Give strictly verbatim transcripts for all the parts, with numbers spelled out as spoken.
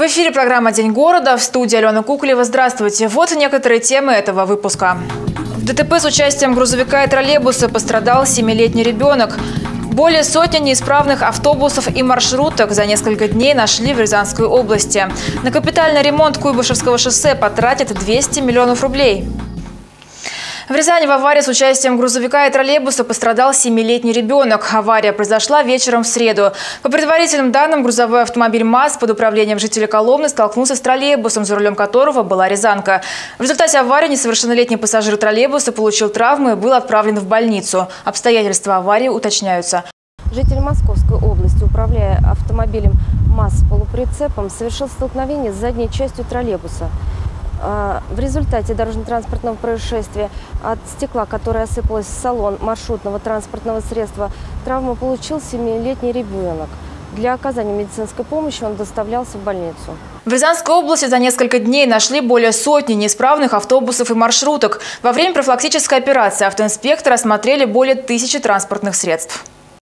В эфире программа «День города». В студии Алена Куколева. Здравствуйте. Вот некоторые темы этого выпуска. В ДТП с участием грузовика и троллейбуса пострадал семилетний ребенок. Более сотни неисправных автобусов и маршруток за несколько дней нашли в Рязанской области. На капитальный ремонт Куйбышевского шоссе потратят двести миллионов рублей. В Рязани в аварии с участием грузовика и троллейбуса пострадал семилетний ребенок. Авария произошла вечером в среду. По предварительным данным, грузовой автомобиль МАЗ под управлением жителей Коломны столкнулся с троллейбусом, за рулем которого была рязанка. В результате аварии несовершеннолетний пассажир троллейбуса получил травмы и был отправлен в больницу. Обстоятельства аварии уточняются. Житель Московской области, управляя автомобилем МАЗ с полуприцепом, совершил столкновение с задней частью троллейбуса. В результате дорожно-транспортного происшествия от стекла, которое осыпалось в салон маршрутного транспортного средства, травму получил семилетний ребенок. Для оказания медицинской помощи он доставлялся в больницу. В Рязанской области за несколько дней нашли более сотни неисправных автобусов и маршруток. Во время профилактической операции автоинспекторы осмотрели более тысячи транспортных средств.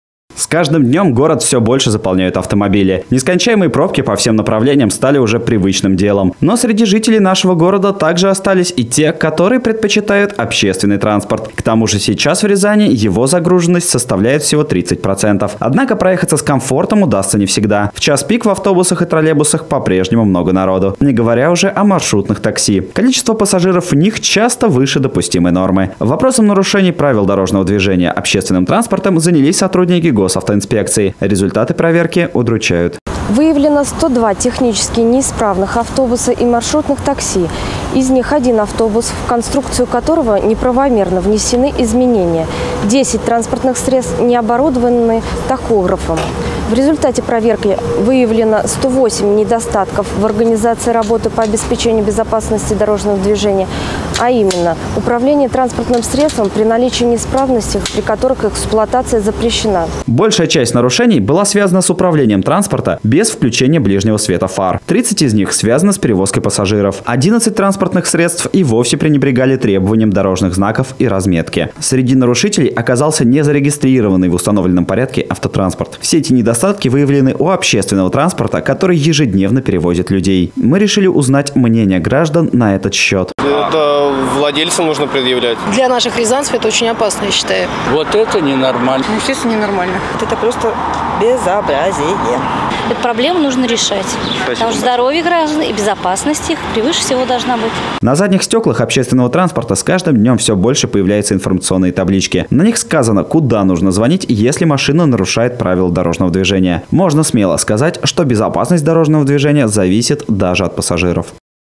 С каждым днем город все больше заполняют автомобили. Нескончаемые пробки по всем направлениям стали уже привычным делом. Но среди жителей нашего города также остались и те, которые предпочитают общественный транспорт. К тому же сейчас в Рязани его загруженность составляет всего тридцать процентов. Однако проехаться с комфортом удастся не всегда. В час пик в автобусах и троллейбусах по-прежнему много народу. Не говоря уже о маршрутных такси. Количество пассажиров в них часто выше допустимой нормы. Вопросом нарушений правил дорожного движения общественным транспортом занялись сотрудники госавтоинспекции. Результаты проверки удручают. Выявлено сто два технически неисправных автобуса и маршрутных такси. Из них один автобус, в конструкцию которого неправомерно внесены изменения. десять транспортных средств не оборудованы тахографом. В результате проверки выявлено сто восемь недостатков в организации работы по обеспечению безопасности дорожного движения, а именно управление транспортным средством при наличии неисправностей, при которых эксплуатация запрещена. Большая часть нарушений была связана с управлением транспорта без включения ближнего света фар. тридцать из них связано с перевозкой пассажиров. одиннадцать транспортных средств и вовсе пренебрегали требованиям дорожных знаков и разметки. Среди нарушителей оказался незарегистрированный в установленном порядке автотранспорт. Все эти недостатки выявлены у общественного транспорта, который ежедневно перевозит людей. Мы решили узнать мнение граждан на этот счет. Это владельцам нужно предъявлять. Для наших рязанцев это очень опасно, я считаю. Вот это ненормально. Ну, естественно, ненормально. Это просто безобразие. Эту проблему нужно решать. Спасибо. Потому что здоровье граждан и безопасность их превыше всего должна быть. На задних стеклах общественного транспорта с каждым днем все больше появляются информационные таблички. На них сказано, куда нужно звонить, если машина нарушает правила дорожного движения. Можно смело сказать, что безопасность дорожного движения зависит даже от пассажиров.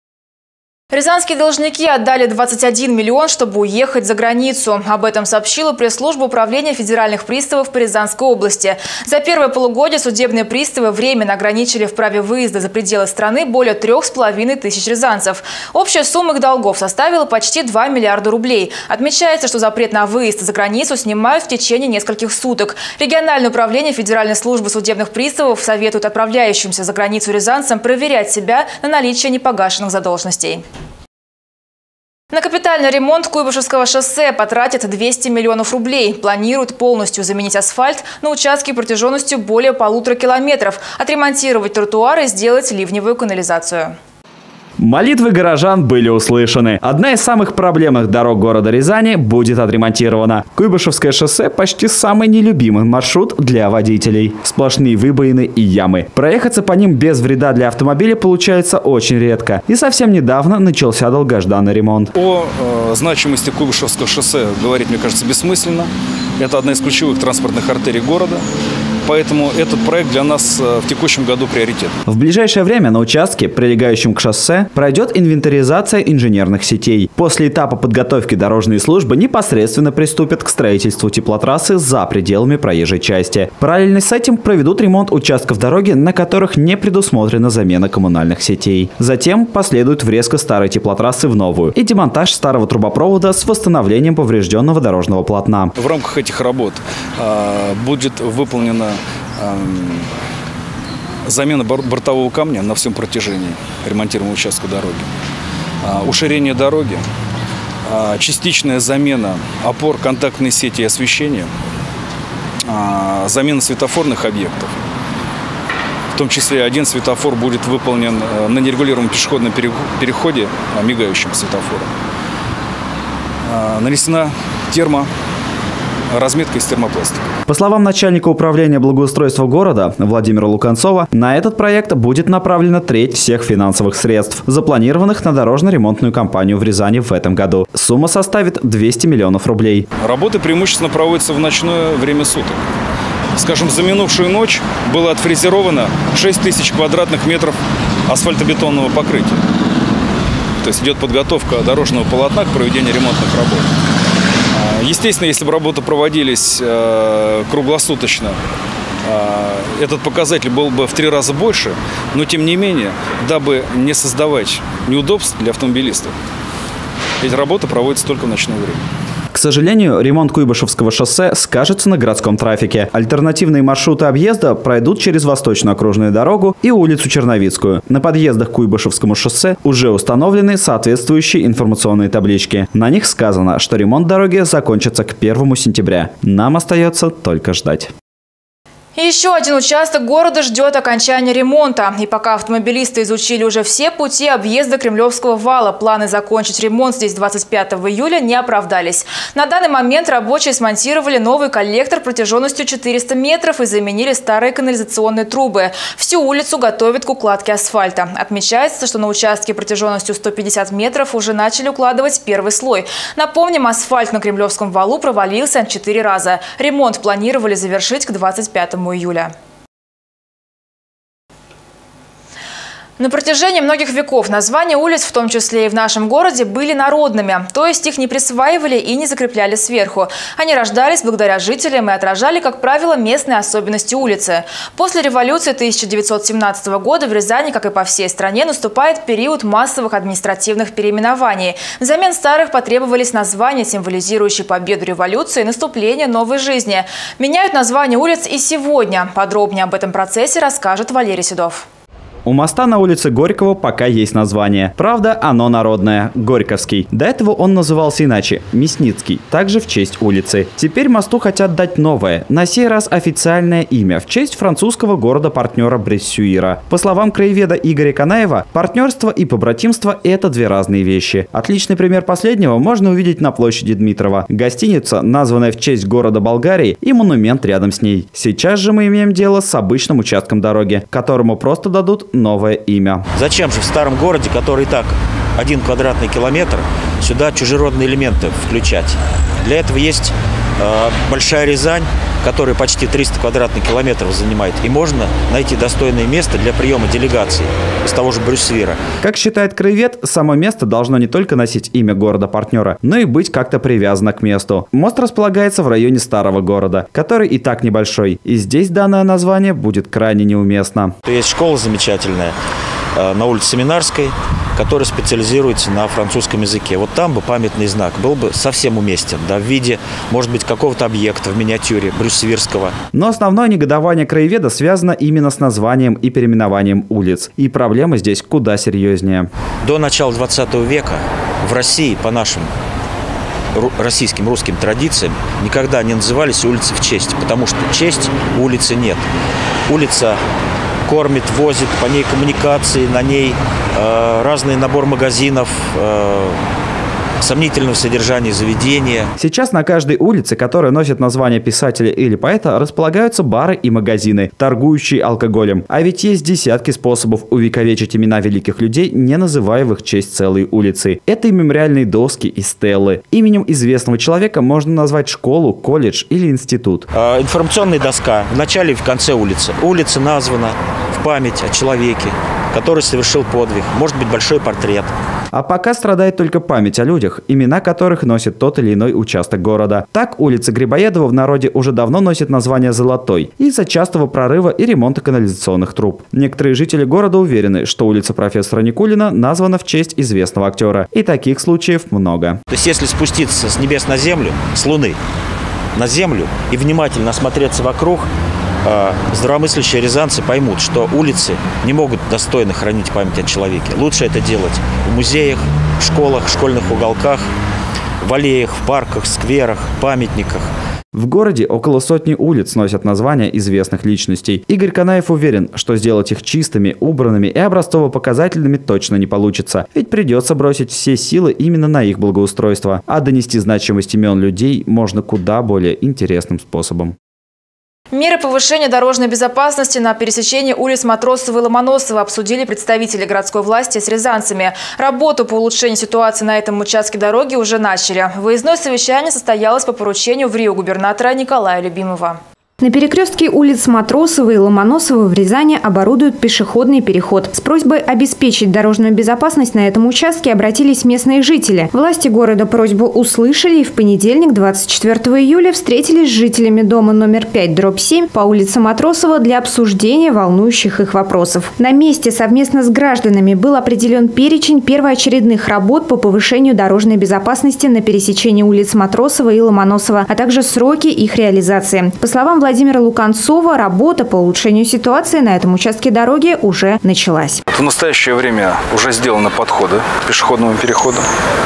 Рязанские должники отдали двадцать один миллион, чтобы уехать за границу. Об этом сообщила пресс-служба управления федеральных приставов по Рязанской области. За первое полугодие судебные приставы временно ограничили в праве выезда за пределы страны более трех с половиной тысяч рязанцев. Общая сумма их долгов составила почти два миллиарда рублей. Отмечается, что запрет на выезд за границу снимают в течение нескольких суток. Региональное управление Федеральной службы судебных приставов советует отправляющимся за границу рязанцам проверять себя на наличие непогашенных задолженностей. На капитальный ремонт Куйбышевского шоссе потратят двести миллионов рублей. Планируют полностью заменить асфальт на участке протяженностью более полутора километров, отремонтировать тротуары и сделать ливневую канализацию. Молитвы горожан были услышаны. Одна из самых проблемных дорог города Рязани будет отремонтирована. Куйбышевское шоссе почти самый нелюбимый маршрут для водителей. Сплошные выбоины и ямы. Проехаться по ним без вреда для автомобиля получается очень редко. И совсем недавно начался долгожданный ремонт. О э, значимости Куйбышевского шоссе говорить, мне кажется, бессмысленно. Это одна из ключевых транспортных артерий города. Поэтому этот проект для нас в текущем году приоритет. В ближайшее время на участке, прилегающем к шоссе, пройдет инвентаризация инженерных сетей. После этапа подготовки дорожные службы непосредственно приступят к строительству теплотрассы за пределами проезжей части. Параллельно с этим проведут ремонт участков дороги, на которых не предусмотрена замена коммунальных сетей. Затем последует врезка старой теплотрассы в новую и демонтаж старого трубопровода с восстановлением поврежденного дорожного полотна. В рамках этих работ э, будет выполнена замена бортового камня на всем протяжении ремонтируемого участка дороги, уширение дороги, частичная замена опор контактной сети и освещения, замена светофорных объектов. В том числе один светофор будет выполнен на нерегулируемом пешеходном переходе мигающим светофором. Нанесена термо разметка из термопластика. По словам начальника управления благоустройства города Владимира Луканцова, на этот проект будет направлена треть всех финансовых средств, запланированных на дорожно-ремонтную кампанию в Рязани в этом году. Сумма составит двести миллионов рублей. Работы преимущественно проводятся в ночное время суток. Скажем, за минувшую ночь было отфрезеровано шесть тысяч квадратных метров асфальтобетонного покрытия. То есть идет подготовка дорожного полотна к проведению ремонтных работ. Естественно, если бы работы проводились э, круглосуточно, э, этот показатель был бы в три раза больше, но тем не менее, дабы не создавать неудобств для автомобилистов, эти работы проводятся только в ночное время. К сожалению, ремонт Куйбышевского шоссе скажется на городском трафике. Альтернативные маршруты объезда пройдут через Восточную окружную дорогу и улицу Черновицкую. На подъездах к Куйбышевскому шоссе уже установлены соответствующие информационные таблички. На них сказано, что ремонт дороги закончится к первому сентября. Нам остается только ждать. Еще один участок города ждет окончания ремонта. И пока автомобилисты изучили уже все пути объезда Кремлевского вала, планы закончить ремонт здесь двадцать пятого июля не оправдались. На данный момент рабочие смонтировали новый коллектор протяженностью четыреста метров и заменили старые канализационные трубы. Всю улицу готовят к укладке асфальта. Отмечается, что на участке протяженностью сто пятьдесят метров уже начали укладывать первый слой. Напомним, асфальт на Кремлевском валу провалился четыре раза. Ремонт планировали завершить к двадцать пятому июля. На протяжении многих веков названия улиц, в том числе и в нашем городе, были народными, то есть их не присваивали и не закрепляли сверху. Они рождались благодаря жителям и отражали, как правило, местные особенности улицы. После революции тысяча девятьсот семнадцатого года в Рязани, как и по всей стране, наступает период массовых административных переименований. Взамен старых потребовались названия, символизирующие победу революции и наступление новой жизни. Меняют названия улиц и сегодня. Подробнее об этом процессе расскажет Валерий Седов. У моста на улице Горького пока есть название. Правда, оно народное – Горьковский. До этого он назывался иначе – Мясницкий, также в честь улицы. Теперь мосту хотят дать новое, на сей раз официальное имя, в честь французского города-партнера Брессюира. По словам краеведа Игоря Канаева, партнерство и побратимство – это две разные вещи. Отличный пример последнего можно увидеть на площади Дмитрова. Гостиница, названная в честь города Болгарии, и монумент рядом с ней. Сейчас же мы имеем дело с обычным участком дороги, которому просто дадут новое имя. Зачем же в старом городе, который и так один квадратный километр, сюда чужеродные элементы включать? Для этого есть э, Большая Рязань, которая почти триста квадратных километров занимает. И можно найти достойное место для приема делегаций из того же Брюссвира. Как считает краевед, само место должно не только носить имя города-партнера, но и быть как-то привязано к месту. Мост располагается в районе старого города, который и так небольшой. И здесь данное название будет крайне неуместно. Есть школа замечательная на улице Семинарской, который специализируется на французском языке. Вот там бы памятный знак был бы совсем уместен, да, в виде, может быть, какого-то объекта в миниатюре брюссвирского. Но основное негодование краеведа связано именно с названием и переименованием улиц. И проблема здесь куда серьезнее. До начала двадцатого века в России, по нашим российским, русским традициям, никогда не назывались улицы в честь, потому что честь у улицы нет. Улица кормит, возит, по ней коммуникации, на ней э, разный набор магазинов, э, сомнительного содержания заведения. Сейчас на каждой улице, которая носит название писателя или поэта, располагаются бары и магазины, торгующие алкоголем. А ведь есть десятки способов увековечить имена великих людей, не называя в их честь целые улицы. Это и мемориальные доски, и стеллы. Именем известного человека можно назвать школу, колледж или институт. Э, информационная доска в начале и в конце улицы. Улица названа в память о человеке, который совершил подвиг. Может быть, большой портрет. А пока страдает только память о людях, имена которых носит тот или иной участок города. Так, улица Грибоедова в народе уже давно носит название «Золотой» из-за частого прорыва и ремонта канализационных труб. Некоторые жители города уверены, что улица профессора Никулина названа в честь известного актера. И таких случаев много. То есть, если спуститься с небес на землю, с Луны на землю и внимательно осмотреться вокруг, здравомыслящие рязанцы поймут, что улицы не могут достойно хранить память о человеке. Лучше это делать в музеях, в школах, в школьных уголках, в аллеях, в парках, скверах, памятниках. В городе около сотни улиц носят названия известных личностей. Игорь Канаев уверен, что сделать их чистыми, убранными и образцово-показательными точно не получится, ведь придется бросить все силы именно на их благоустройство, а донести значимость имен людей можно куда более интересным способом. Меры повышения дорожной безопасности на пересечении улиц Матросова и Ломоносова обсудили представители городской власти с рязанцами. Работу по улучшению ситуации на этом участке дороги уже начали. Выездное совещание состоялось по поручению в Рио губернатора Николая Любимова. На перекрестке улиц Матросова и Ломоносова в Рязани оборудуют пешеходный переход. С просьбой обеспечить дорожную безопасность на этом участке обратились местные жители. Власти города просьбу услышали и в понедельник, двадцать четвёртого июля, встретились с жителями дома номер пять дробь семь по улице Матросова для обсуждения волнующих их вопросов. На месте совместно с гражданами был определен перечень первоочередных работ по повышению дорожной безопасности на пересечении улиц Матросова и Ломоносова, а также сроки их реализации. По словам Владимира Луканцова, работа по улучшению ситуации на этом участке дороги уже началась. В настоящее время уже сделаны подходы к пешеходному переходу,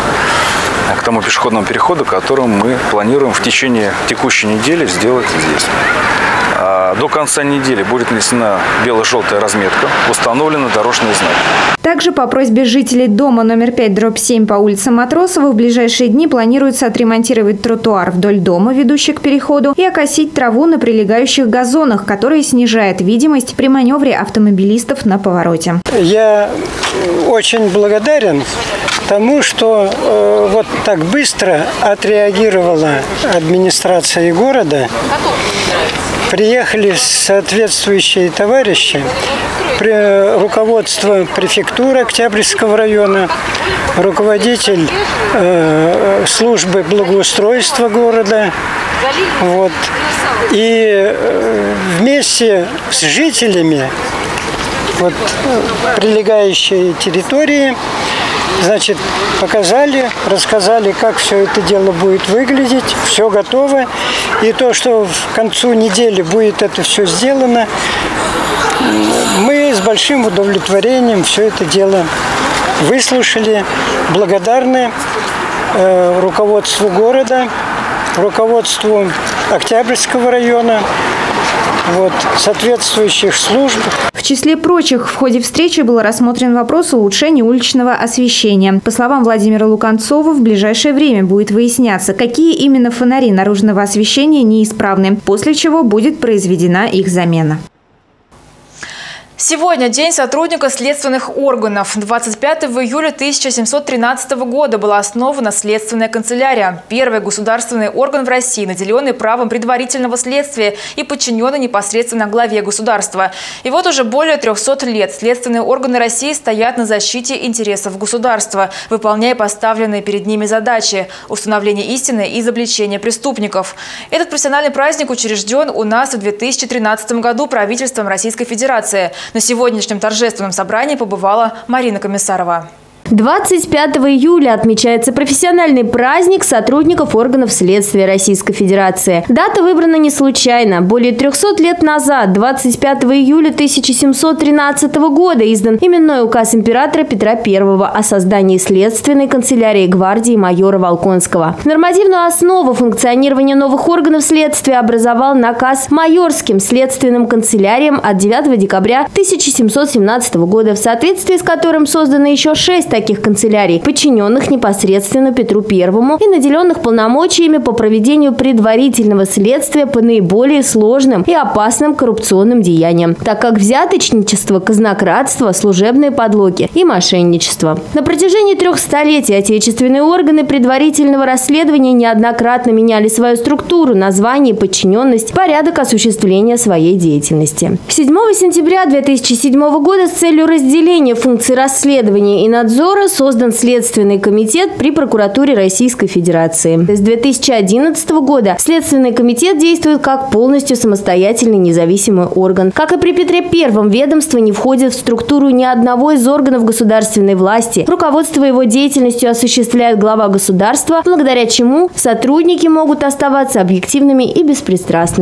к тому пешеходному переходу, который мы планируем в течение текущей недели сделать здесь. До конца недели будет нанесена бело-желтая разметка, установлены дорожные знаки. Также по просьбе жителей дома номер пять дробь семь по улице Матросова в ближайшие дни планируется отремонтировать тротуар вдоль дома, ведущий к переходу, и окосить траву на прилегающих газонах, которые снижает видимость при маневре автомобилистов на повороте. Я очень благодарен тому, что э, вот так быстро отреагировала администрация города. Приехали соответствующие товарищи, руководство префектуры Октябрьского района, руководитель э, службы благоустройства города. Вот. И э, вместе с жителями вот, прилегающей территории, значит, показали, рассказали, как все это дело будет выглядеть. Все готово. И то, что к концу недели будет это все сделано, мы с большим удовлетворением все это дело выслушали. Благодарны э, руководству города, руководству Октябрьского района, вот, соответствующих служб. В числе прочих, в ходе встречи был рассмотрен вопрос улучшения уличного освещения. По словам Владимира Луканцова, в ближайшее время будет выясняться, какие именно фонари наружного освещения неисправны, после чего будет произведена их замена. Сегодня День сотрудника следственных органов. двадцать пятого июля тысяча семьсот тринадцатого года была основана Следственная канцелярия. Первый государственный орган в России, наделенный правом предварительного следствия и подчиненный непосредственно главе государства. И вот уже более трёхсот лет следственные органы России стоят на защите интересов государства, выполняя поставленные перед ними задачи – установление истины и изобличение преступников. Этот профессиональный праздник учрежден у нас в две тысячи тринадцатом году правительством Российской Федерации. На сегодняшнем торжественном собрании побывала Марина Комиссарова. двадцать пятого июля отмечается профессиональный праздник сотрудников органов следствия Российской Федерации. Дата выбрана не случайно. Более трёхсот лет назад, двадцать пятого июля тысяча семьсот тринадцатого года, издан именной указ императора Петра Первого о создании Следственной канцелярии гвардии майора Волконского. Нормативную основу функционирования новых органов следствия образовал наказ майорским следственным канцеляриям от девятого декабря тысяча семьсот семнадцатого года, в соответствии с которым создано еще шесть таких канцелярий, подчиненных непосредственно Петру Первому и наделенных полномочиями по проведению предварительного следствия по наиболее сложным и опасным коррупционным деяниям, так как взяточничество, казнократство, служебные подлоги и мошенничество. На протяжении трех столетий отечественные органы предварительного расследования неоднократно меняли свою структуру, название, подчиненность, порядок осуществления своей деятельности. седьмого сентября две тысячи седьмого года с целью разделения функций расследования и надзора создан Следственный комитет при прокуратуре Российской Федерации. С две тысячи одиннадцатого года Следственный комитет действует как полностью самостоятельный независимый орган. Как и при Петре Первом, ведомство не входит в структуру ни одного из органов государственной власти. Руководство его деятельностью осуществляет глава государства, благодаря чему сотрудники могут оставаться объективными и беспристрастными.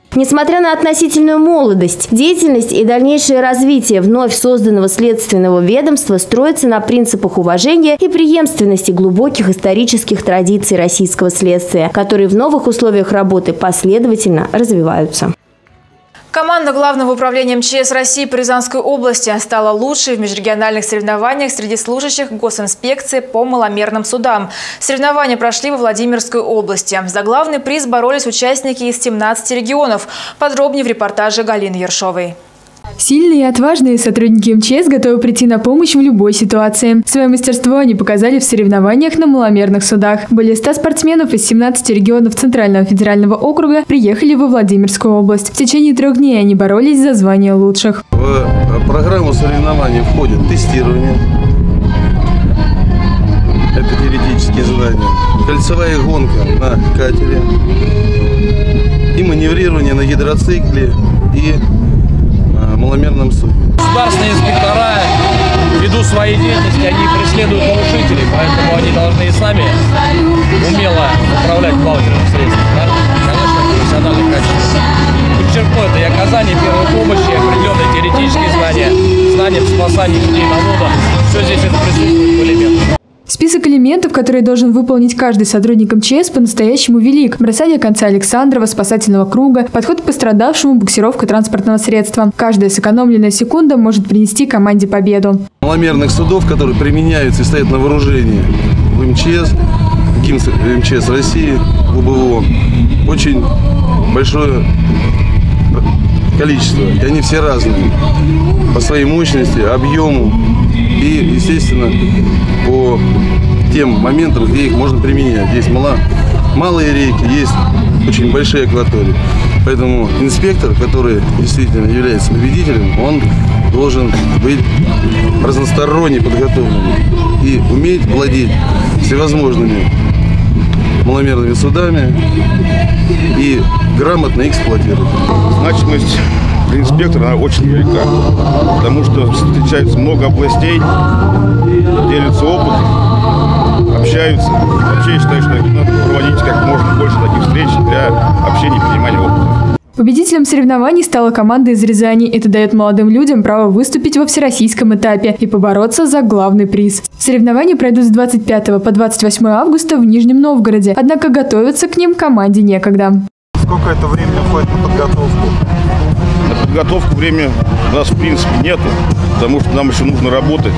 Несмотря на относительную молодость, деятельность и дальнейшее развитие вновь созданного следственного ведомства строится на принципах уважения и преемственности глубоких исторических традиций российского следствия, которые в новых условиях работы последовательно развиваются. Команда Главного управления эм че эс России по Рязанской области стала лучшей в межрегиональных соревнованиях среди служащих госинспекции по маломерным судам. Соревнования прошли во Владимирской области. За главный приз боролись участники из семнадцати регионов. Подробнее в репортаже Галины Ершовой. Сильные и отважные сотрудники эм че эс готовы прийти на помощь в любой ситуации. Свое мастерство они показали в соревнованиях на маломерных судах. Более ста спортсменов из семнадцати регионов Центрального федерального округа приехали во Владимирскую область. В течение трех дней они боролись за звание лучших. В программу соревнований входит тестирование. Это теоретические задания. Кольцевая гонка на катере. И маневрирование на гидроцикле и маломерном суде. Государственные инспектора, ввиду своей деятельности, они преследуют нарушителей, поэтому они должны и сами умело управлять плавательным средством. Да? Конечно, профессиональных качеств. Подчеркну, это и оказание первой помощи, определенные теоретические знания, знания в спасании людей на водах. Все здесь это присутствует в элементах. Список элементов, которые должен выполнить каждый сотрудник эм че эс, по-настоящему велик. Бросание конца Александрова, спасательного круга, подход к пострадавшему, буксировка транспортного средства. Каждая сэкономленная секунда может принести команде победу. Маломерных судов, которые применяются и стоят на вооружении в эм че эс, ГИМС эм че эс России, в УБО, очень большое количество. И они все разные по своей мощности, объему и, естественно, по тем моментам, где их можно применять. Есть мало, малые реки, есть очень большие акватории. Поэтому инспектор, который действительно является победителем, он должен быть разносторонне подготовленным и уметь владеть всевозможными маломерными судами и грамотно эксплуатировать. Значимость для инспектора она очень велика, потому что встречается много областей, делятся опытом, общаются. Вообще я считаю, что надо проводить как можно больше таких встреч для общения и понимания опыта. Победителем соревнований стала команда из Рязани. Это дает молодым людям право выступить во всероссийском этапе и побороться за главный приз. Соревнования пройдут с двадцать пятого по двадцать восьмое августа в Нижнем Новгороде, однако готовиться к ним команде некогда. Сколько это времени уходит на подготовку? На подготовку времени у нас в принципе нету, потому что нам еще нужно работать.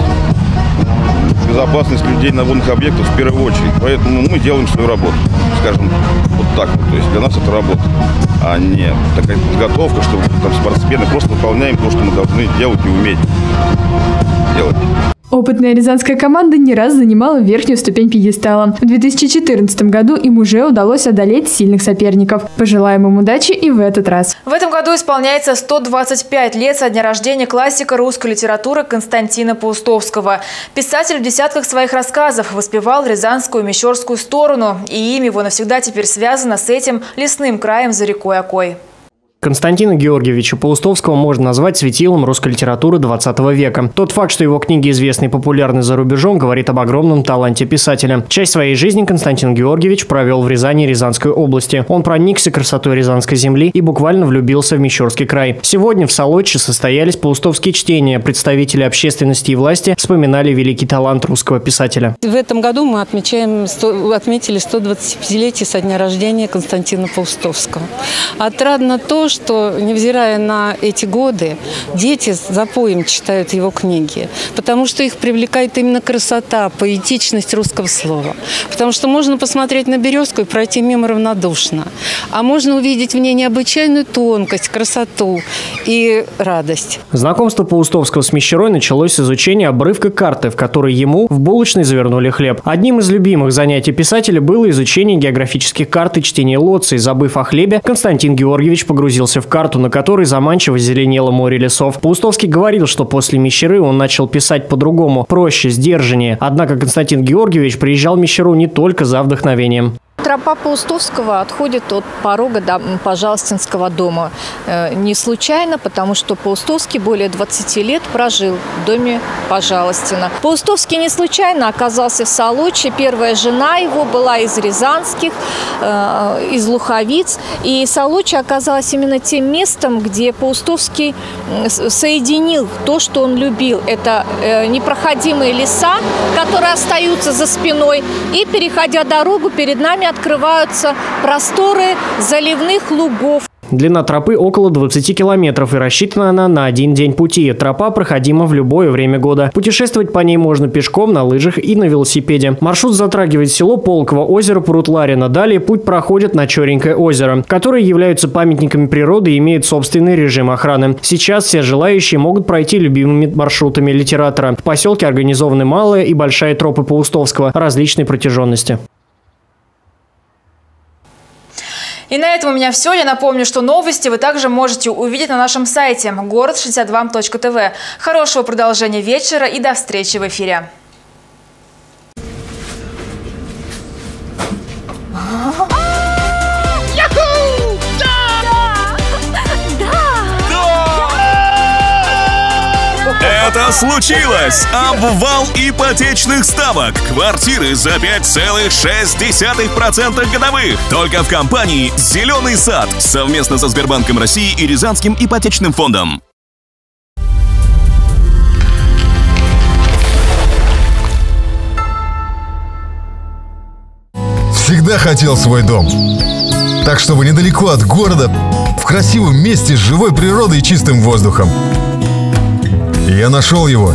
Безопасность людей на водных объектах в первую очередь. Поэтому мы делаем свою работу, скажем, вот так вот. То есть для нас это работа, а не такая подготовка, что там спортсмены просто выполняем то, что мы должны делать и уметь делать. Опытная рязанская команда не раз занимала верхнюю ступень пьедестала. В две тысячи четырнадцатом году им уже удалось одолеть сильных соперников. Пожелаем им удачи и в этот раз. В этом году исполняется сто двадцать пять лет со дня рождения классика русской литературы Константина Паустовского. Писатель в десятках своих рассказов воспевал рязанскую и мещерскую сторону, и имя его навсегда теперь связано с этим лесным краем за рекой Окой. Константина Георгиевича Паустовского можно назвать светилом русской литературы двадцатого века. Тот факт, что его книги известны и популярны за рубежом, говорит об огромном таланте писателя. Часть своей жизни Константин Георгиевич провел в Рязани и Рязанской области. Он проникся красотой рязанской земли и буквально влюбился в Мещерский край. Сегодня в Солодче состоялись паустовские чтения. Представители общественности и власти вспоминали великий талант русского писателя. В этом году мы отмечаем, отметили сто двадцатипятилетие со дня рождения Константина Паустовского. Отрадно то, что, невзирая на эти годы, дети с запоем читают его книги, потому что их привлекает именно красота, поэтичность русского слова. Потому что можно посмотреть на березку и пройти мимо равнодушно, а можно увидеть в ней необычайную тонкость, красоту и радость. Знакомство Паустовского с Мещерой началось с изучения обрывка карты, в которой ему в булочной завернули хлеб. Одним из любимых занятий писателя было изучение географических карт и чтение лоций. Забыв о хлебе, Константин Георгиевич погрузился в карту, на которой заманчиво зеленело море лесов. Паустовский говорил, что после Мещеры он начал писать по-другому, проще, сдержаннее. Однако Константин Георгиевич приезжал в Мещеру не только за вдохновением. Тропа Паустовского отходит от порога до Пожалостинского дома. Не случайно, потому что Паустовский более двадцати лет прожил в доме Пожалостина. Паустовский не случайно оказался в Солочи. Первая жена его была из Рязанских, из Луховиц. И Солочи оказалась именно тем местом, где Паустовский соединил то, что он любил. Это непроходимые леса, которые остаются за спиной. И, переходя дорогу, перед нами открываются просторы заливных лугов. Длина тропы около двадцати километров и рассчитана она на один день пути. Тропа проходима в любое время года. Путешествовать по ней можно пешком, на лыжах и на велосипеде. Маршрут затрагивает село Полково, озеро Пруд-Ларина. Далее путь проходит на Черенькое озеро, которые являются памятниками природы и имеют собственный режим охраны. Сейчас все желающие могут пройти любимыми маршрутами литератора. В поселке организованы малая и большая тропы Паустовского различной протяженности. И на этом у меня все. Я напомню, что новости вы также можете увидеть на нашем сайте город шестьдесят два точка тв. Хорошего продолжения вечера и до встречи в эфире. Это случилось! Обвал ипотечных ставок. Квартиры за пять целых шесть десятых процента годовых. Только в компании «Зеленый сад» совместно со Сбербанком России и Рязанским ипотечным фондом. Всегда хотел свой дом. Так, чтобы недалеко от города, в красивом месте с живой природой и чистым воздухом. Я нашел его.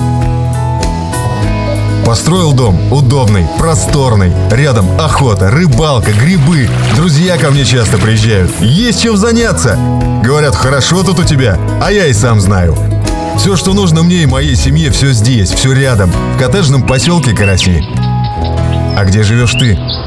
Построил дом удобный, просторный. Рядом охота, рыбалка, грибы. Друзья ко мне часто приезжают. Есть чем заняться. Говорят, хорошо тут у тебя, а я и сам знаю. Все, что нужно мне и моей семье, все здесь, все рядом. В коттеджном поселке Караси. А где живешь ты?